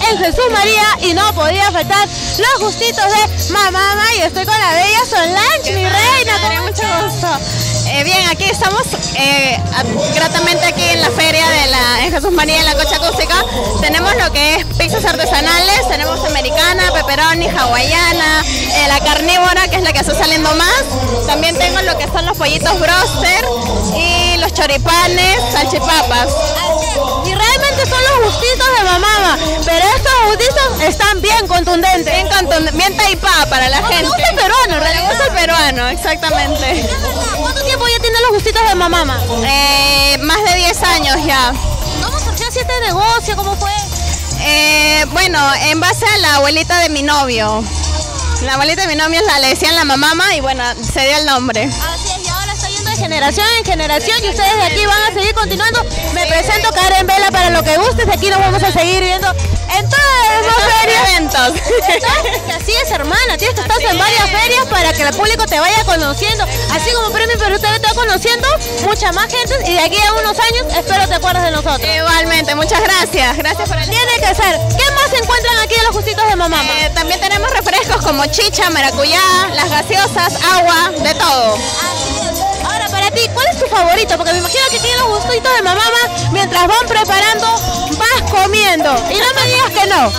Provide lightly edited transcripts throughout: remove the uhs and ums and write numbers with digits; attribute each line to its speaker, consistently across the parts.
Speaker 1: en Jesús María y no podía faltar los gustitos de Mamama y estoy con la bella Solange, mi reina.
Speaker 2: Con mucho gusto. Bien, aquí estamos gratamente aquí en la feria en Jesús María, en la Concha Acústica. Tenemos lo que es pizzas artesanales, tenemos americana, pepperoni, hawaiana, la carnívora, que es la que está saliendo más. También tengo lo que son los pollitos broster y los choripanes, salchipapas.
Speaker 1: Y realmente son los gustitos de Mamama, pero estos gustitos están bien contundentes.
Speaker 2: Bien taipá para la gente.
Speaker 1: Le gusta el peruano,
Speaker 2: le gusta el peruano, exactamente.
Speaker 1: ¿Cuánto tiempo ya tienen los gustitos de Mamama?
Speaker 2: Más de 10 años ya.
Speaker 1: ¿Cómo surgió así este negocio? ¿Cómo fue?
Speaker 2: Bueno, en base a la abuelita de mi novio. La abuelita de mi novio le decían la Mamama y bueno, se dio el nombre.
Speaker 1: Así es, y ahora está yendo de generación en generación y ustedes de aquí van a seguir continuando. Me presento Karen Vela, para lo que gustes, de aquí nos vamos a seguir viendo en todas las ferias.
Speaker 2: Eventos.
Speaker 1: Que así es, hermana, tienes que estar en varias ferias para que el público te vaya conociendo. Así como Premio Perú TV te va conociendo, mucha más gente, y de aquí a unos años espero te acuerdes de nosotros.
Speaker 2: Igualmente, muchas gracias. Gracias por el...
Speaker 1: Tiene que ser. ¿Qué más se encuentran aquí en los gustitos de Mamama?
Speaker 2: También tenemos refrescos como chicha, maracuyá, las gaseosas, agua, de todo.
Speaker 1: Ahora, para ti, ¿cuál es tu favorito? Porque me imagino que aquí en los gustitos de Mamama, mientras van preparando, vas comiendo. Y no me digas que no.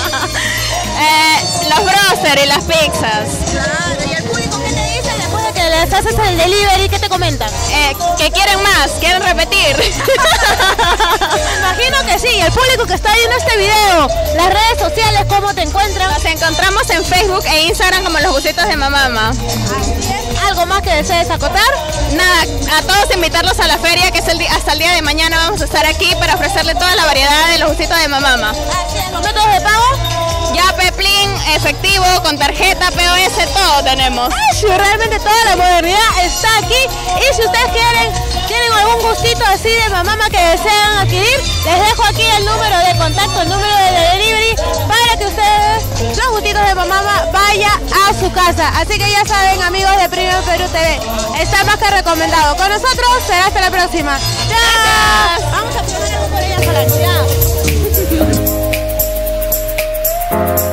Speaker 2: Los broster y las pizzas.
Speaker 1: Claro, ¿y el público qué te dice después de que les haces el delivery? ¿Qué te comentan?
Speaker 2: Que quieren más, quieren repetir.
Speaker 1: Me imagino que sí. El público que está viendo este video, las redes sociales, ¿cómo te encuentran?
Speaker 2: Nos encontramos en Facebook e Instagram como los gustitos de Mamama.
Speaker 1: ¿Algo más que desees acotar?
Speaker 2: Nada, a todos invitarlos a la feria, que es hasta el día de mañana vamos a estar aquí para ofrecerle toda la variedad de los gustitos de Mamama.
Speaker 1: Así es, ¿los métodos de pago?
Speaker 2: Ya Peplin, efectivo, con tarjeta, POS, todo tenemos.
Speaker 1: Ay, realmente toda la modernidad está aquí. Y si ustedes tienen algún gustito así de Mamama que desean adquirir, les dejo aquí el número de contacto, el número de delivery, para que ustedes, los gustitos de Mamama, vaya a su casa. Así que ya saben, amigos de Premio Perú TV, está más que recomendado. Con nosotros será hasta la próxima. ¡Chao! Vamos a poner algo por ella, Solange.